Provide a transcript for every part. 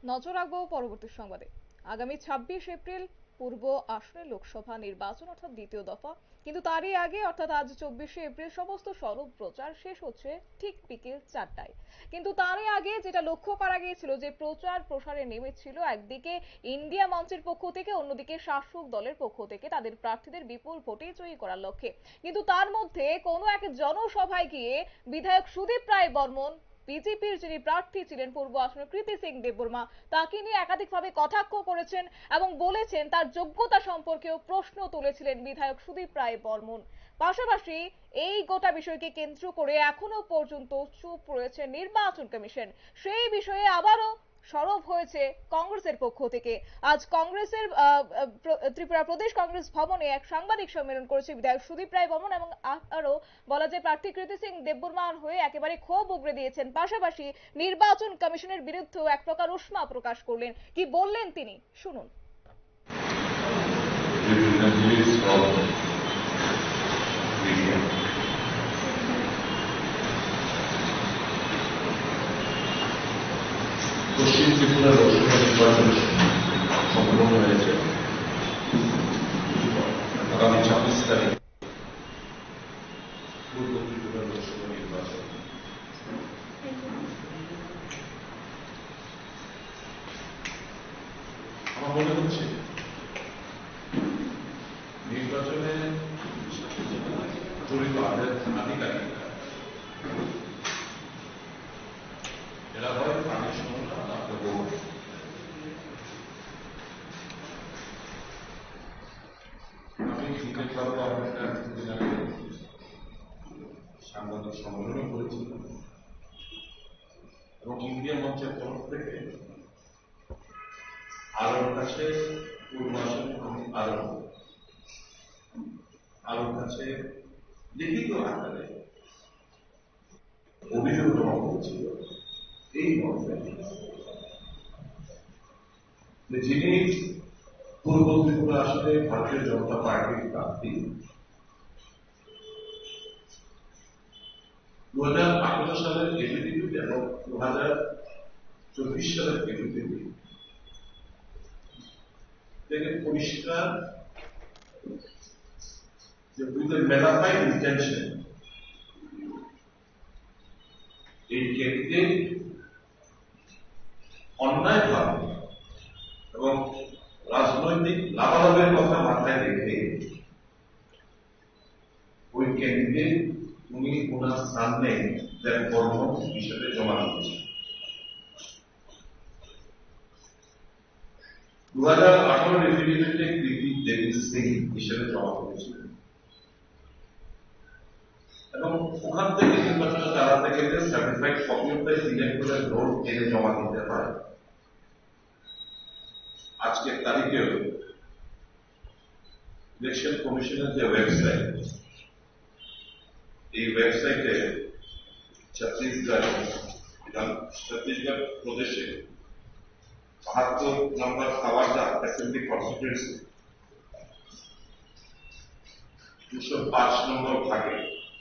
নজর রাখবো পরবর্তী সংবাদে। আগামী 26 এপ্রিল পূর্ব আসনে লোকসভা নির্বাচন অর্থাৎ দ্বিতীয় দফা, কিন্তু তারই আগে অর্থাৎ আজ 24শে এপ্রিল সমস্ত সরব প্রচার শেষ হচ্ছে ঠিক বিকেল 4টায়। কিন্তু তারই আগে যেটা লক্ষ্য করা গিয়েছিল যে প্রচার প্রসারে নেমেছিল একদিকে ইন্ডিয়া মঞ্চের পক্ষ থেকে, অন্যদিকে শাসক দলের পক্ষ থেকে তাদের প্রার্থীদের বিপুল ভোটে জয়ী করার লক্ষ্যে। কিন্তু তার মধ্যে কোনো এক জনসভায় গিয়ে বিধায়ক সুদীপ রায় বর্মন, বিজেপির যিনি প্রার্থী ছিলেন পূর্ব আসনে কৃতি সিং দেববর্মা, তাকে নিয়ে একাধিকভাবে কটাক্ষ করেছেন এবং বলেছেন তার যোগ্যতা সম্পর্কেও প্রশ্ন তুলেছিলেন বিধায়ক সুদীপ রায় বর্মন। পাশাপাশি এই গোটা বিষয়কে কেন্দ্র করে এখনো পর্যন্ত চুপ রয়েছে নির্বাচন কমিশন। সেই বিষয়ে আবারও সরব হয়েছে কংগ্রেসের পক্ষ থেকে। আজ কংগ্রেসের ত্রিপুরা প্রদেশ কংগ্রেস ভবনে এক সাংবাদিক সম্মেলন করেছে বিধায়ক সুদীপ রায় বর্মন এবং আরো বলা যায় প্রার্থী কৃতি সিং দেববর্মার হয়ে একেবারে ক্ষোভ উগরে দিয়েছেন। পাশাপাশি নির্বাচন কমিশনের বিরুদ্ধেও এক প্রকার উষ্মা প্রকাশ করলেন। কি বললেন তিনি, শুনুন। পশ্চিম ত্রিপুরা লোকসভা নির্বাচন সম্পন্ন হয়েছে আগামী 26 তারিখ পূর্ব ত্রিপুরা লোকসভা নির্বাচন। আমার মনে হচ্ছে নির্বাচনে জড়িত আধিকারিকরা এরা হয় কানেকশন আমি ক্রিকেট ক্লাবে আপনার কিছুদিন আগে সাংবাদিক সম্মেলনও করেছিলাম এবং ইন্ডিয়া মঞ্চের তরফ থেকে আলোর কাছে পূর্বাসন আলোর কাছে লিখিত আকারে অভিযোগ জমা করেছিল এই মর্মে যিনি পূর্ব ত্রিপুরা আসলে ভারতীয় জনতা পার্টির প্রার্থী 2018 সালের এফিডেভিট এবং 2024 সালের এফিডেভিট থেকে পরিষ্কার যে উইথ এ মেলাফাইড ইন্টেনশন এই ক্যান্ডিডেট অন্যায়ভাবে এবং রাজনৈতিক লাভালাভের কথা মাথায় রেখে ওই ক্যান্ডিডেট উনি ওনার সামনে তার কর্ম হিসেবে জমা দিয়েছেন। 2018 এফিডেভিটে কৃতি দেবী সিং হিসেবে জমা করেছিলেন এবং ওখান থেকে নির্বাচনে দাঁড়াতে গেলে certified copy of the electoral roll এনে জমা দিতে হয়। আজকের তারিখেও ইলেকশন কমিশনের যে ওয়েবসাইট, এই ওয়েবসাইটে ছত্তিশগড় প্রদেশে 72 নম্বর খাওয়ারদা অ্যাসেম্বলি কনস্টিটিউয়েন্সি 205 নম্বর ভাগে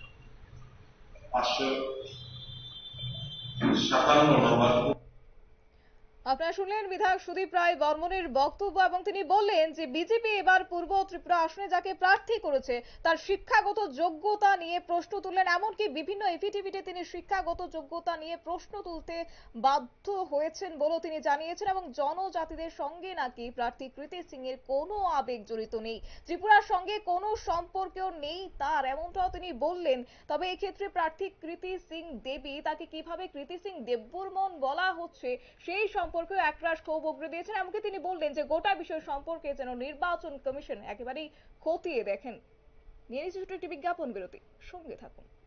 557 নম্বর। আপনারা শুনলেন বিধায়ক সুদীপ রায় বর্মনের বক্তব্য এবং তিনি বললেন যে বিজেপি এবার পূর্ব ত্রিপুরা আসনে যাকে প্রার্থী করেছে তার শিক্ষাগত যোগ্যতা নিয়ে প্রশ্ন তুললেন। এমনকি বিভিন্ন এফিডেভিটে তিনি শিক্ষাগত যোগ্যতা নিয়ে প্রশ্ন তুলতে বাধ্য হয়েছেন বলেও তিনি জানিয়েছেন এবং জনজাতিদের সঙ্গে নাকি প্রার্থী কৃতি সিং এর কোনো আবেগ জড়িত নেই, ত্রিপুরার সঙ্গে কোনো সম্পর্কেও নেই তার, এমনটাও তিনি বললেন। তবে এক্ষেত্রে প্রার্থী কৃতি সিং দেবী, তাকে কিভাবে কৃতি সিং দেববর্মন বলা হচ্ছে সেই সম্পর্কে একরাশ ক্ষোভ উগরে দিয়েছেন। এমনকি তিনি বললেন যে গোটা বিষয় সম্পর্কে যেন নির্বাচন কমিশন একেবারেই খতিয়ে দেখেন। নিয়ে নিচ্ছে ছোট একটি বিজ্ঞাপন বিরতি, সঙ্গে থাকুন।